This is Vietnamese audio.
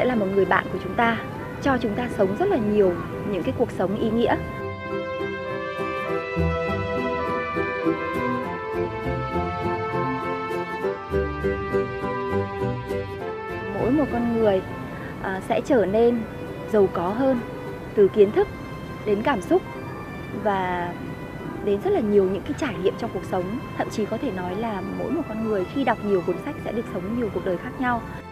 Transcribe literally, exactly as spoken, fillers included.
là một người bạn của chúng ta, cho chúng ta sống rất là nhiều những cái cuộc sống ý nghĩa. Mỗi một con người à, sẽ trở nên giàu có hơn, từ kiến thức đến cảm xúc và đến rất là nhiều những cái trải nghiệm trong cuộc sống. Thậm chí có thể nói là mỗi một con người khi đọc nhiều cuốn sách sẽ được sống nhiều cuộc đời khác nhau.